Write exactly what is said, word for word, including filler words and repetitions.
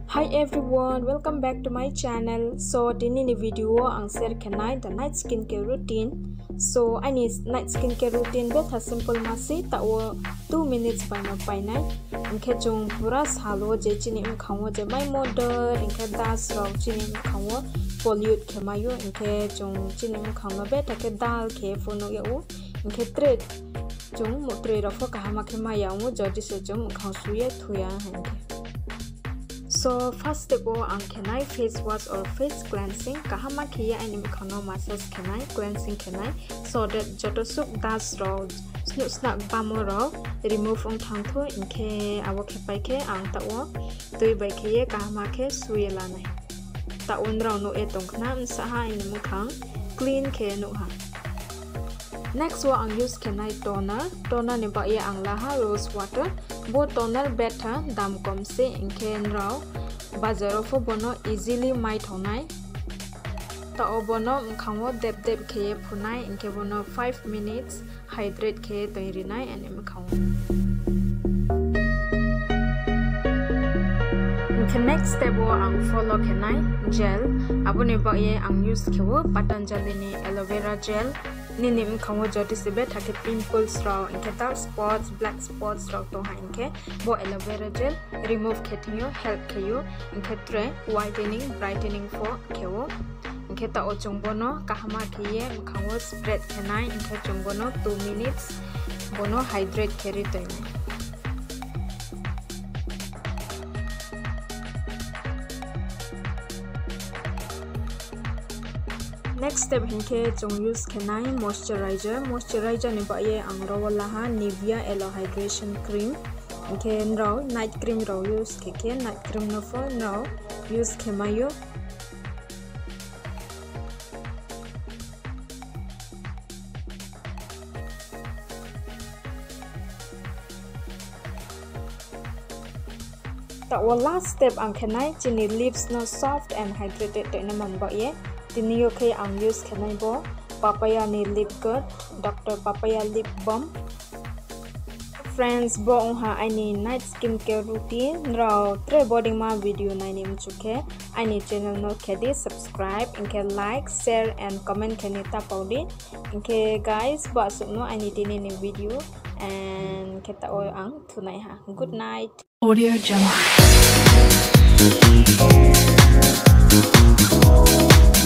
Hi everyone, welcome back to my channel. So in this video, ang share kanai the night skincare routine. So I need night skincare routine bet ha simple masi tawo two minutes by no by night. Inke jong pura salo je chini im khawo je my model inke das ro chini im khawo pollute ke mayo inke jong chini im khawo bet ke dal ke fono ya u inke trade jong mo trade ro fo ka ma ke ma ya u jodi se jong khaw suye thuya hanke. So first of all, ang kenai face wash or face cleansing. Kahama kiya ani mikono massage kenai cleansing kenai so that joto suk das ro snuk snak bamo ro remove ong thang tho inke awo ke pai ke ang tawo tui bai ke kahama ke suye la nai ta un ro no e tong khna sa ha in mukhang clean ke no ha. Next wa ang use kenai toner toner ne ba ye ang laha rose water bo toner better dam kom se inken raw bazaro fo bono easily mai thonai ta obono mkhangwo dep dep ke phunai inke bono five minutes hydrate ke toirinai and mkhangwo. The next step wo ang follow kenai gel abone ba ye ang use kewo patanjali ni aloe vera gel ni nim khawo joti sibe thake pimples raw inke dark spots black spots raw to ha inke bo aloe vera gel remove khetio help kheyo inke tre whitening brightening for kewo inke ta o chungbono kahama khiye khawo spread khenai inke chungbono two minutes bono hydrate kheri toine. Next step hinke jong use kenai moisturizer moisturizer ni ba ye ang raw laha Nivea Aloe Hydration Cream hinke raw night cream raw use keke night cream no for raw use kemayo ta wa last step ang kenai chini lips no soft and hydrated to naman ba ye tini okay ang use kenai bo papaya ni lip good Doctor Papaya lip balm. Friends bo ong ha ani night skincare routine raw tre body ma video na ni mchuke ani channel no kedi subscribe inke like share and comment kenita paudi inke guys ba sumno ani tini ni video and kita o ang tunai ha. Good night. Audio Jungle.